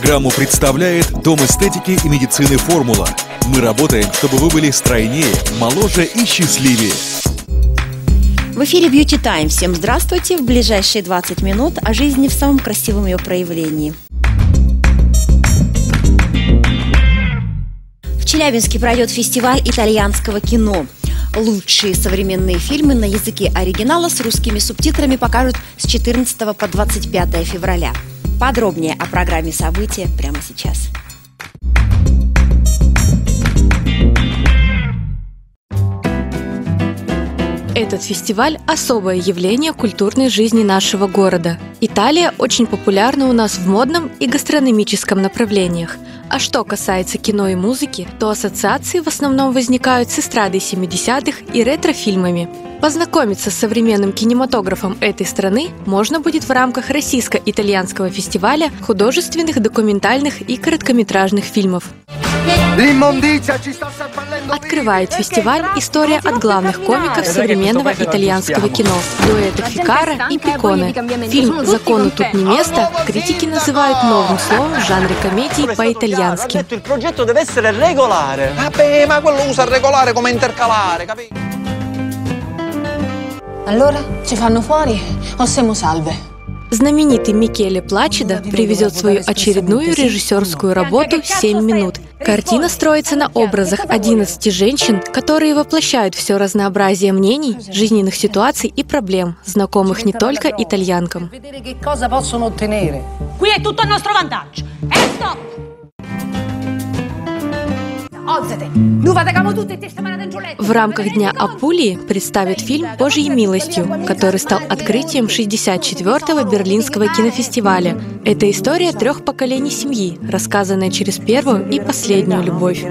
Программу представляет Дом эстетики и медицины «Формула». Мы работаем, чтобы вы были стройнее, моложе и счастливее. В эфире Beauty Time. Всем здравствуйте. В ближайшие 20 минут о жизни в самом красивом ее проявлении. В Челябинске пройдет фестиваль итальянского кино. Лучшие современные фильмы на языке оригинала с русскими субтитрами покажут с 14 по 25 февраля. Подробнее о программе события прямо сейчас. Этот фестиваль – особое явление культурной жизни нашего города. Италия очень популярна у нас в модном и гастрономическом направлениях. А что касается кино и музыки, то ассоциации в основном возникают с эстрадой 70-х и ретро-фильмами. Познакомиться с современным кинематографом этой страны можно будет в рамках российско-итальянского фестиваля художественных, документальных и короткометражных фильмов. Открывает фестиваль история от главных комиков современного итальянского кино – дуэта Фикара и Пиконе. Фильм «Закону тут не место» критики называют новым словом в жанре комедии по-итальянски. Знаменитый Микеле Плачидо привезет свою очередную режиссерскую работу «7 минут». Картина строится на образах 11 женщин, которые воплощают все разнообразие мнений, жизненных ситуаций и проблем, знакомых не только итальянкам. В рамках Дня Апулии представят фильм «Божьей милостью», который стал открытием 64-го Берлинского кинофестиваля. Это история 3 поколений семьи, рассказанная через первую и последнюю любовь.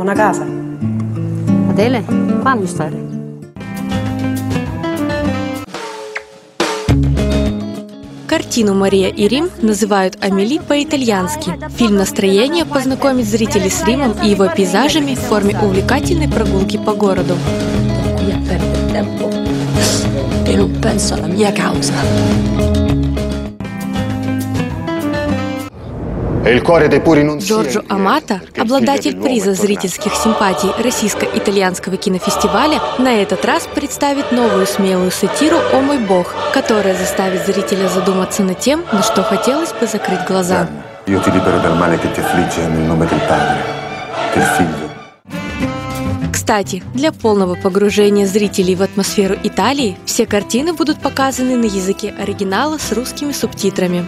Картину «Мария и Рим» называют «Амели» по-итальянски. Фильм «Настроение» познакомит зрителей с Римом и его пейзажами в форме увлекательной прогулки по городу. Джорджо Амато, обладатель приза зрительских симпатий российско-итальянского кинофестиваля, на этот раз представит новую смелую сатиру «О мой бог», которая заставит зрителя задуматься над тем, на что хотелось бы закрыть глаза. Кстати, для полного погружения зрителей в атмосферу Италии все картины будут показаны на языке оригинала с русскими субтитрами.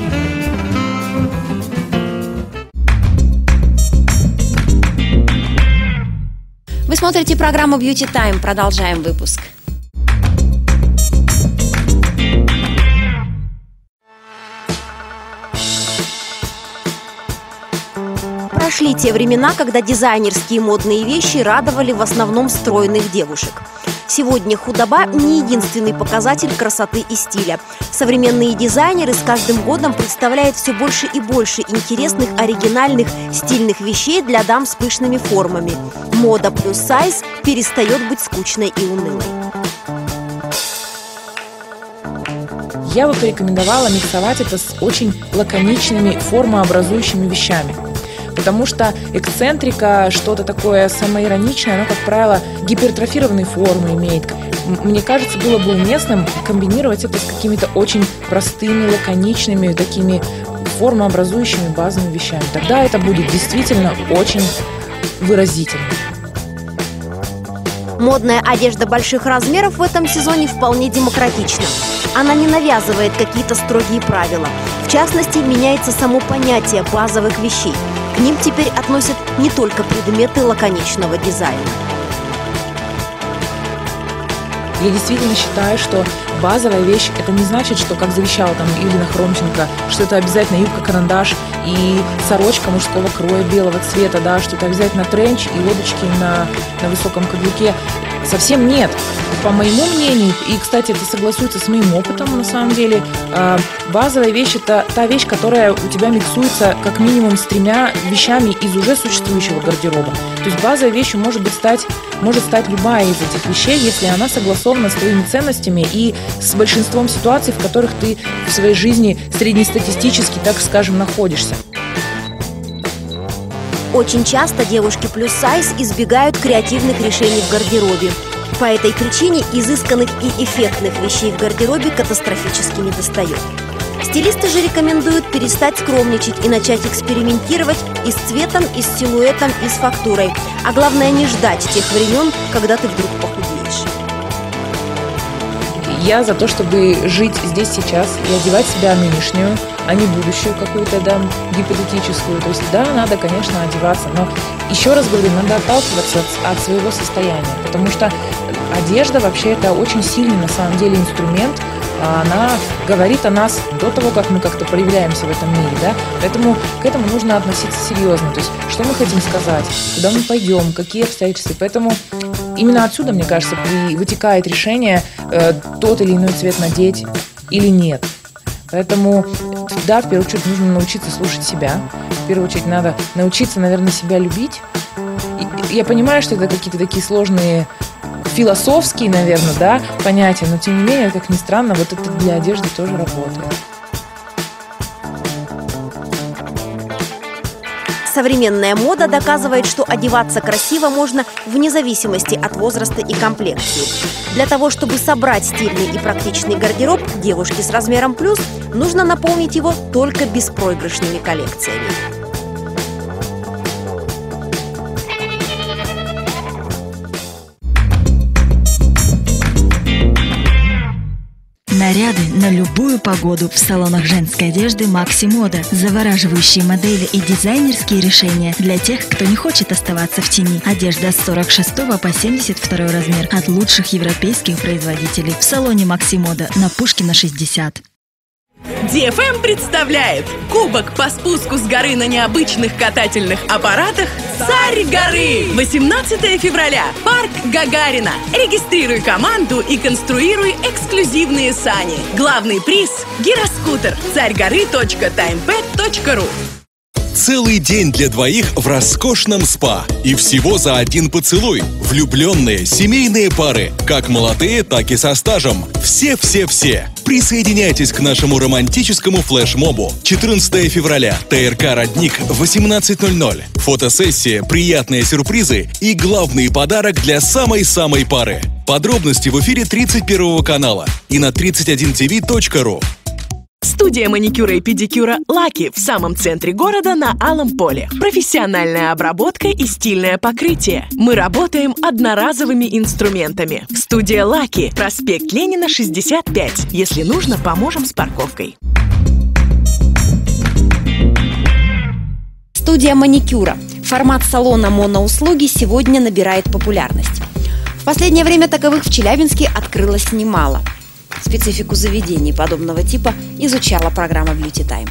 Вы смотрите программу Beauty Time. Продолжаем выпуск. Прошли те времена, когда дизайнерские модные вещи радовали в основном стройных девушек. Сегодня худоба не единственный показатель красоты и стиля. Современные дизайнеры с каждым годом представляют все больше и больше интересных, оригинальных, стильных вещей для дам с пышными формами. Мода плюс сайз перестает быть скучной и унылой. Я бы порекомендовала миксовать это с очень лаконичными формообразующими вещами. Потому что эксцентрика, что-то такое самоироничное, оно, как правило, гипертрофированные формы имеет. Мне кажется, было бы уместным комбинировать это с какими-то очень простыми, лаконичными, такими формообразующими базовыми вещами. Тогда это будет действительно очень выразительно. Модная одежда больших размеров в этом сезоне вполне демократична. Она не навязывает какие-то строгие правила. В частности, меняется само понятие базовых вещей. К ним теперь относят не только предметы лаконичного дизайна. Я действительно считаю, что базовая вещь – это не значит, что, как завещала там Ирина Хромченко, что это обязательно юбка-карандаш и сорочка мужского кроя белого цвета, да, что это обязательно тренч и лодочки на высоком каблуке. Совсем нет. По моему мнению, и, кстати, это согласуется с моим опытом, на самом деле, базовая вещь – это та вещь, которая у тебя миксуется как минимум с 3 вещами из уже существующего гардероба. То есть базовой вещью может стать любая из этих вещей, если она согласована с твоими ценностями и с большинством ситуаций, в которых ты в своей жизни среднестатистически, так скажем, находишься. Очень часто девушки плюс-сайз избегают креативных решений в гардеробе. По этой причине изысканных и эффектных вещей в гардеробе катастрофически недостает. Стилисты же рекомендуют перестать скромничать и начать экспериментировать и с цветом, и с силуэтом, и с фактурой. А главное, не ждать тех времен, когда ты вдруг похудеешь. Я за то, чтобы жить здесь сейчас и одевать себя нынешнюю, а не будущую какую-то, да, гипотетическую. То есть, да, надо, конечно, одеваться, но еще раз говорю, надо отталкиваться от своего состояния, потому что одежда вообще это очень сильный на самом деле инструмент. Она говорит о нас до того, как мы как-то проявляемся в этом мире, да? Поэтому к этому нужно относиться серьезно. То есть, что мы хотим сказать, куда мы пойдем, какие обстоятельства. Поэтому именно отсюда, мне кажется, вытекает решение, тот или иной цвет надеть или нет. Поэтому, да, в первую очередь нужно научиться слушать себя. В первую очередь надо научиться, наверное, себя любить. И я понимаю, что это какие-то такие сложные философские, наверное, да, понятия, но тем не менее, как ни странно, вот это для одежды тоже работает. Современная мода доказывает, что одеваться красиво можно вне зависимости от возраста и комплекции. Для того, чтобы собрать стильный и практичный гардероб девушки с размером плюс, нужно наполнить его только беспроигрышными коллекциями. Наряды на любую погоду в салонах женской одежды «Макси Мода». Завораживающие модели и дизайнерские решения для тех, кто не хочет оставаться в тени. Одежда с 46 по 72 размер от лучших европейских производителей в салоне «Макси Мода» на Пушкина 60. DFM представляет кубок по спуску с горы на необычных катательных аппаратах «Царь горы». 18 февраля. Парк Гагарина. Регистрируй команду и конструируй эксклюзивные сани. Главный приз – гироскутер. царьгоры.timepad.ru. Целый день для двоих в роскошном спа. И всего за один поцелуй. Влюбленные семейные пары. Как молодые, так и со стажем. Все-все-все. Присоединяйтесь к нашему романтическому флешмобу. 14 февраля. ТРК «Родник», 18:00. Фотосессия, приятные сюрпризы и главный подарок для самой-самой пары. Подробности в эфире 31 канала и на 31tv.ru. Студия маникюра и педикюра «Лаки» в самом центре города на Алом поле. Профессиональная обработка и стильное покрытие. Мы работаем одноразовыми инструментами. Студия «Лаки», проспект Ленина, 65. Если нужно, поможем с парковкой. Студия маникюра. Формат салона моноуслуги сегодня набирает популярность. В последнее время таковых в Челябинске открылось немало. Специфику заведений подобного типа изучала программа Beauty Time.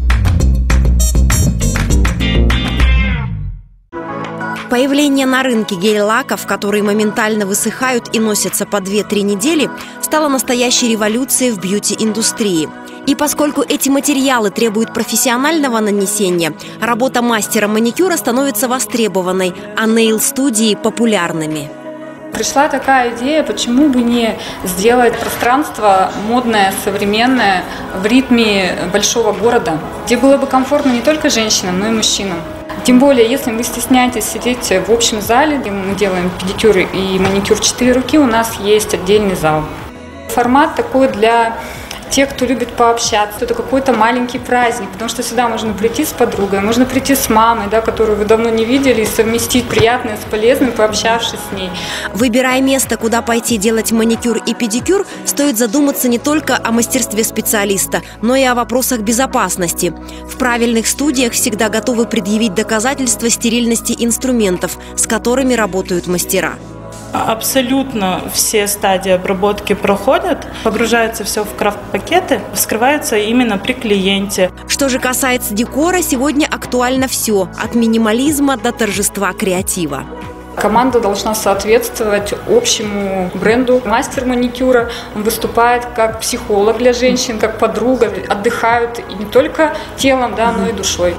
Появление на рынке гель-лаков, которые моментально высыхают и носятся по 2-3 недели, стало настоящей революцией в бьюти-индустрии. И поскольку эти материалы требуют профессионального нанесения, работа мастера маникюра становится востребованной, а нейл-студии – популярными. Пришла такая идея, почему бы не сделать пространство модное, современное, в ритме большого города, где было бы комфортно не только женщинам, но и мужчинам. Тем более, если вы стесняетесь сидеть в общем зале, где мы делаем педикюр и маникюр в 4 руки, у нас есть отдельный зал. Формат такой для тех, кто любит пообщаться, это какой-то маленький праздник, потому что сюда можно прийти с подругой, можно прийти с мамой, да, которую вы давно не видели, и совместить приятное с полезным, пообщавшись с ней. Выбирая место, куда пойти делать маникюр и педикюр, стоит задуматься не только о мастерстве специалиста, но и о вопросах безопасности. В правильных студиях всегда готовы предъявить доказательства стерильности инструментов, с которыми работают мастера. Абсолютно все стадии обработки проходят, погружается все в крафт-пакеты, вскрывается именно при клиенте. Что же касается декора, сегодня актуально все, от минимализма до торжества креатива. Команда должна соответствовать общему бренду. Мастер маникюра, он выступает как психолог для женщин, как подруга, отдыхают и не только телом, да, но и душой.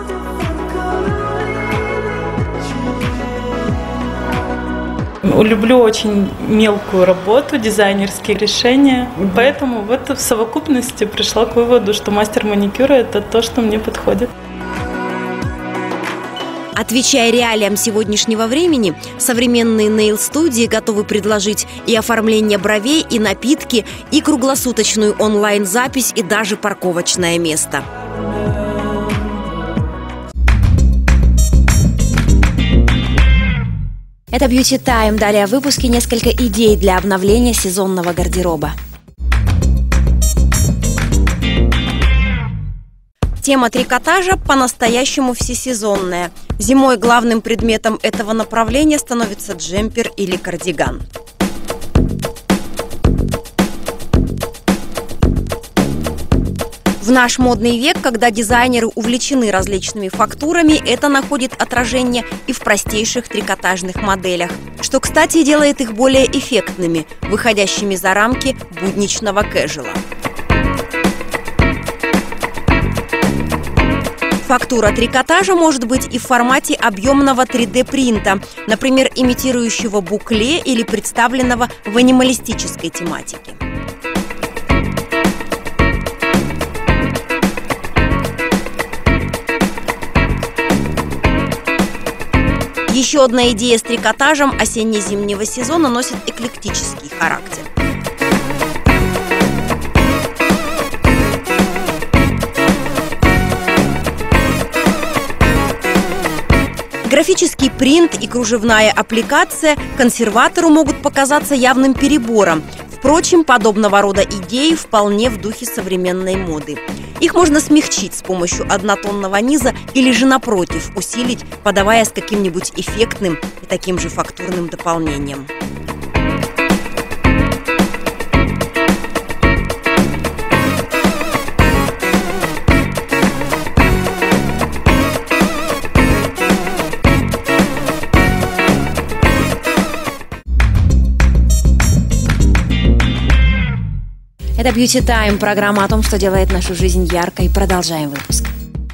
Люблю очень мелкую работу, дизайнерские решения. Поэтому вот в совокупности пришла к выводу, что мастер маникюра – это то, что мне подходит. Отвечая реалиям сегодняшнего времени, современные нейл-студии готовы предложить и оформление бровей, и напитки, и круглосуточную онлайн-запись, и даже парковочное место. Это Beauty Time. Далее в выпуске несколько идей для обновления сезонного гардероба. Тема трикотажа по-настоящему всесезонная. Зимой главным предметом этого направления становится джемпер или кардиган. В наш модный век, когда дизайнеры увлечены различными фактурами, это находит отражение и в простейших трикотажных моделях, что, кстати, делает их более эффектными, выходящими за рамки будничного кэжуала. Фактура трикотажа может быть и в формате объемного 3D-принта, например, имитирующего букле или представленного в анималистической тематике. Еще одна идея с трикотажем осенне-зимнего сезона носит эклектический характер. Графический принт и кружевная аппликация консерватору могут показаться явным перебором. Впрочем, подобного рода идеи вполне в духе современной моды. Их можно смягчить с помощью однотонного низа или же, напротив, усилить, подавая с каким-нибудь эффектным и таким же фактурным дополнением. Это Beauty Time, программа о том, что делает нашу жизнь яркой. Продолжаем выпуск.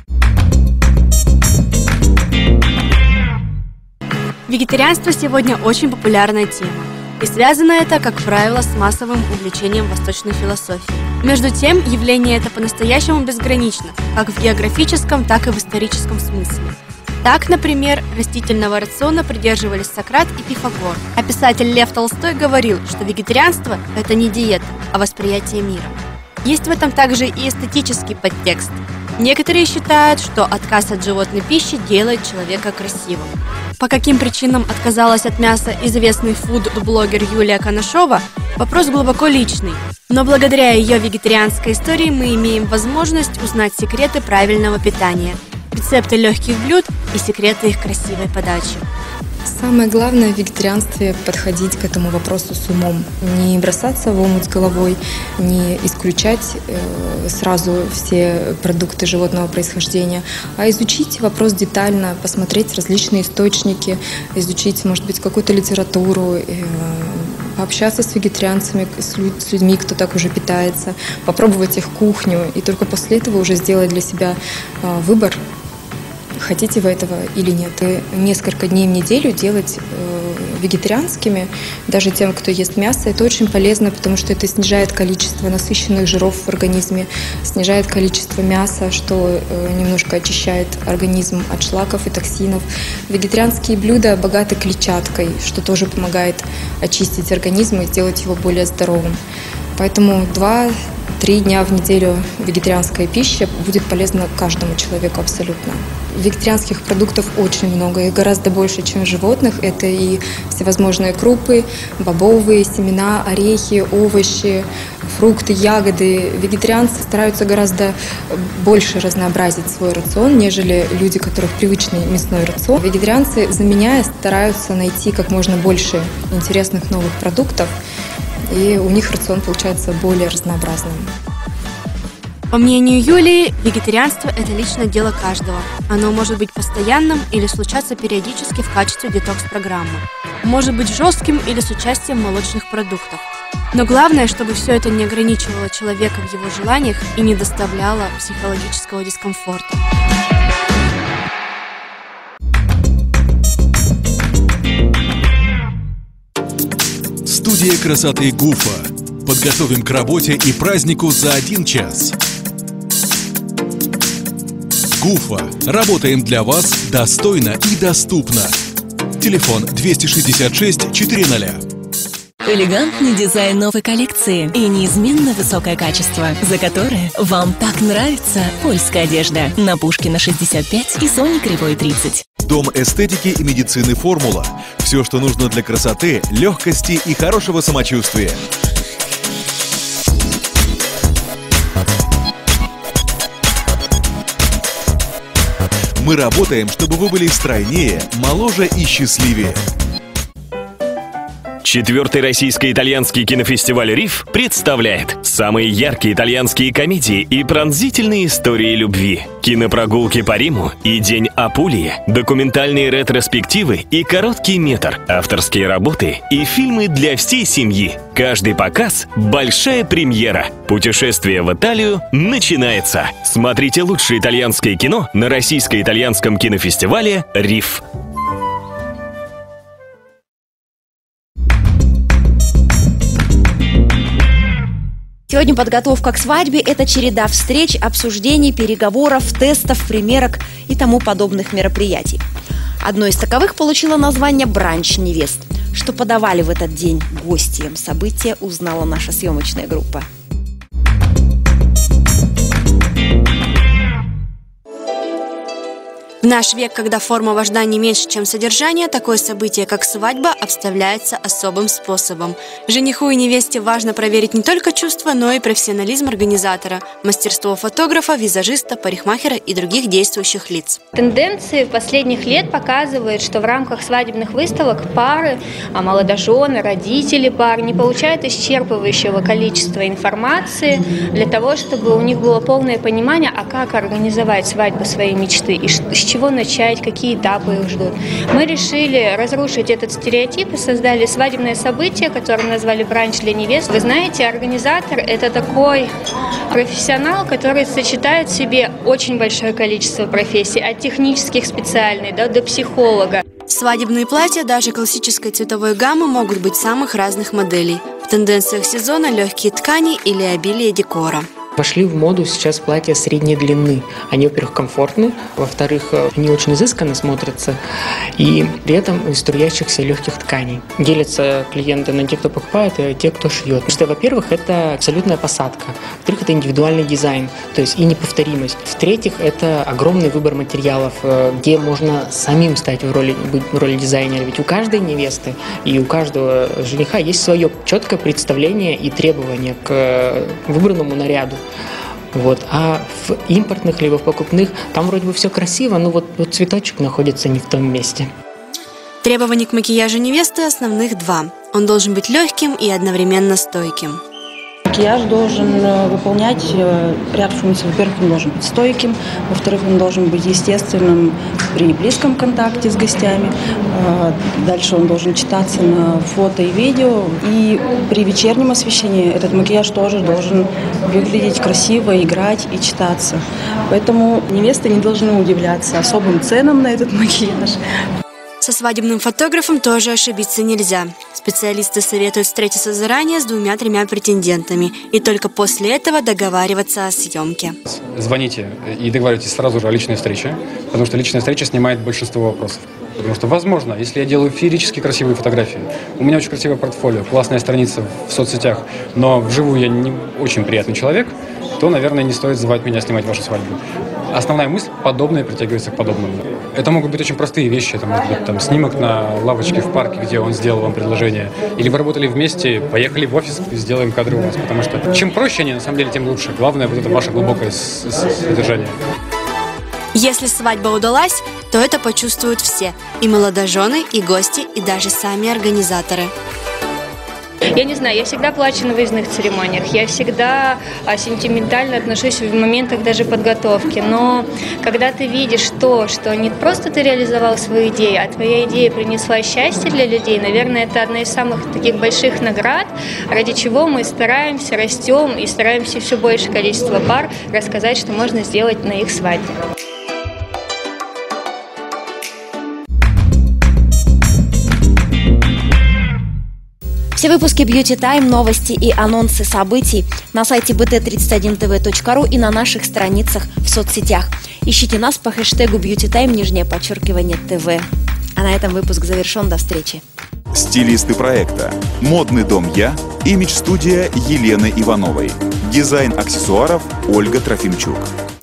Вегетарианство сегодня очень популярная тема. И связано это, как правило, с массовым увлечением восточной философией. Между тем, явление это по-настоящему безгранично, как в географическом, так и в историческом смысле. Так, например, растительного рациона придерживались Сократ и Пифагор. А писатель Лев Толстой говорил, что вегетарианство – это не диета, а восприятие мира. Есть в этом также и эстетический подтекст. Некоторые считают, что отказ от животной пищи делает человека красивым. По каким причинам отказалась от мяса известный фуд-блогер Юлия Коношова – вопрос глубоко личный. Но благодаря ее вегетарианской истории мы имеем возможность узнать секреты правильного питания, рецепты легких блюд и секреты их красивой подачи. Самое главное в вегетарианстве – подходить к этому вопросу с умом. Не бросаться в омут с головой, не исключать сразу все продукты животного происхождения, а изучить вопрос детально, посмотреть различные источники, изучить, может быть, какую-то литературу, пообщаться с вегетарианцами, с людьми, кто так уже питается, попробовать их кухню и только после этого уже сделать для себя выбор, хотите вы этого или нет. И несколько дней в неделю делать вегетарианскими, даже тем, кто ест мясо, это очень полезно, потому что это снижает количество насыщенных жиров в организме, снижает количество мяса, что немножко очищает организм от шлаков и токсинов. Вегетарианские блюда богаты клетчаткой, что тоже помогает очистить организм и сделать его более здоровым. Поэтому 2-3 дня в неделю вегетарианская пища будет полезна каждому человеку абсолютно. Вегетарианских продуктов очень много, их гораздо больше, чем животных. Это и всевозможные крупы, бобовые, семена, орехи, овощи, фрукты, ягоды. Вегетарианцы стараются гораздо больше разнообразить свой рацион, нежели люди, которых привычный мясной рацион. Вегетарианцы, заменяя, стараются найти как можно больше интересных новых продуктов, и у них рацион получается более разнообразным. По мнению Юлии, вегетарианство – это личное дело каждого. Оно может быть постоянным или случаться периодически в качестве детокс-программы. Может быть жестким или с участием молочных продуктов. Но главное, чтобы все это не ограничивало человека в его желаниях и не доставляло психологического дискомфорта. Студия красоты Гуфа. Подготовим к работе и празднику за 1 час. Гуфа. Работаем для вас достойно и доступно. Телефон 266 400. Элегантный дизайн новой коллекции и неизменно высокое качество, за которое вам так нравится польская одежда. На Пушкина 65 и Сони Кривой 30. Дом эстетики и медицины «Формула». Все, что нужно для красоты, легкости и хорошего самочувствия. Мы работаем, чтобы вы были стройнее, моложе и счастливее. 4-й российско-итальянский кинофестиваль «Риф» представляет самые яркие итальянские комедии и пронзительные истории любви, кинопрогулки по Риму и День Апулии, документальные ретроспективы и короткий метр, авторские работы и фильмы для всей семьи. Каждый показ – большая премьера. Путешествие в Италию начинается. Смотрите лучшее итальянское кино на российско-итальянском кинофестивале «Риф». Сегодня подготовка к свадьбе – это череда встреч, обсуждений, переговоров, тестов, примерок и тому подобных мероприятий. Одно из таковых получило название «Бранч невест». Что подавали в этот день гостям события, узнала наша съемочная группа. В наш век, когда форма важна не меньше, чем содержание, такое событие, как свадьба, обставляется особым способом. Жениху и невесте важно проверить не только чувства, но и профессионализм организатора, мастерство фотографа, визажиста, парикмахера и других действующих лиц. Тенденции последних лет показывают, что в рамках свадебных выставок пары, молодожены, родители пар не получают исчерпывающего количества информации для того, чтобы у них было полное понимание, а как организовать свадьбу своей мечты и с чего начать, какие этапы их ждут. Мы решили разрушить этот стереотип и создали свадебное событие, которое назвали «Бранч для невест». Вы знаете, организатор – это такой профессионал, который сочетает в себе очень большое количество профессий, от технических специальных до психолога. Свадебные платья даже классической цветовой гаммы могут быть самых разных моделей. В тенденциях сезона легкие ткани или обилие декора. Пошли в моду сейчас платья средней длины. Они, во-первых, комфортны, во-вторых, они очень изысканно смотрятся, и при этом из струящихся легких тканей. Делятся клиенты на тех, кто покупает, и тех, кто шьет. Потому что, во-первых, это абсолютная посадка. Во-вторых, это индивидуальный дизайн, то есть и неповторимость. В-третьих, это огромный выбор материалов, где можно самим стать в роли дизайнера. Ведь у каждой невесты и у каждого жениха есть свое четкое представление и требование к выбранному наряду. Вот. А в импортных либо в покупных там вроде бы все красиво, но вот цветочек находится не в том месте. Требований к макияжу невесты основных два. Он должен быть легким и одновременно стойким. Макияж должен выполнять ряд функций. Во-первых, он должен быть стойким, во-вторых, он должен быть естественным при близком контакте с гостями. Дальше он должен читаться на фото и видео. И при вечернем освещении этот макияж тоже должен выглядеть красиво, играть и читаться. Поэтому невесты не должны удивляться особым ценам на этот макияж. Со свадебным фотографом тоже ошибиться нельзя. Специалисты советуют встретиться заранее с 2-3 претендентами и только после этого договариваться о съемке. Звоните и договаривайтесь сразу же о личной встрече, потому что личная встреча снимает большинство вопросов. Потому что, возможно, если я делаю феерически красивые фотографии, у меня очень красивое портфолио, классная страница в соцсетях, но вживую я не очень приятный человек, то, наверное, не стоит звать меня снимать вашу свадьбу. Основная мысль – подобное притягивается к подобному. Это могут быть очень простые вещи. Это может быть там, снимок на лавочке в парке, где он сделал вам предложение. Или вы работали вместе, поехали в офис и сделаем кадры у вас. Потому что чем проще они, на самом деле, тем лучше. Главное – вот это ваше глубокое содержание. Если свадьба удалась, то это почувствуют все. И молодожены, и гости, и даже сами организаторы. Я не знаю, я всегда плачу на выездных церемониях, я всегда сентиментально отношусь в моментах даже подготовки, но когда ты видишь то, что не просто ты реализовал свою идею, а твоя идея принесла счастье для людей, наверное, это одна из самых таких больших наград, ради чего мы стараемся, растем и стараемся все большее количество пар рассказать, что можно сделать на их свадьбе. Все выпуски Beauty Time, новости и анонсы событий на сайте bt31tv.ru и на наших страницах в соцсетях. Ищите нас по хэштегу beautytime_ТВ. А на этом выпуск завершен. До встречи. Стилисты проекта: «Модный дом Я», имидж-студия Елены Ивановой, дизайн аксессуаров Ольга Трофимчук.